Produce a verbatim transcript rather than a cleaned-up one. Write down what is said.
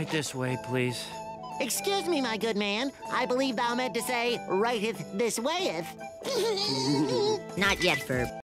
Right this way, please. Excuse me, my good man. I believe thou meant to say, righteth this wayeth. Not yet, Ferb.